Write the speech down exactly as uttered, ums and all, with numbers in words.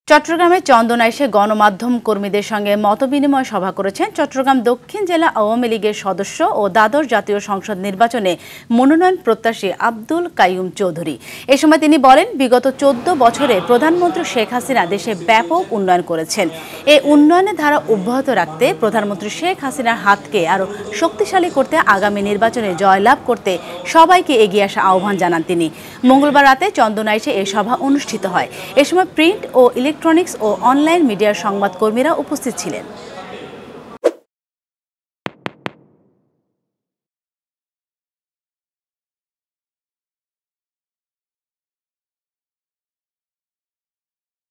চট্টগ্রামে চন্দনাইশে গণমাধ্যম কর্মীদের সঙ্গে মতবিনিময় সভা করেছেন চট্টগ্রাম দক্ষিণ জেলা আওয়ামী লীগের সদস্য ও দ্বাদশ জাতীয় সংসদ নির্বাচনে মনোনয়ন প্রত্যাশী আব্দুল কাইয়ুম চৌধুরী। এ সময় তিনি বলেন, বিগত চোদ্দ বছরে প্রধানমন্ত্রী শেখ হাসিনা দেশে ব্যাপক উন্নয়ন করেছেন। এই উন্নয়নের ধারা অব্যাহত রাখতে প্রধানমন্ত্রী শেখ হাসিনার হাতকে আরও শক্তিশালী করতে আগামী নির্বাচনে জয়লাভ করতে সবাইকে এগিয়ে আসা আহ্বান জানান তিনি। মঙ্গলবার রাতে চন্দনাইশে এই সভা অনুষ্ঠিত হয়। এ সময় প্রিন্ট ও ইলেকট্রনিক্স ও অনলাইন মিডিয়ার সংবাদকর্মীরা উপস্থিত ছিলেন।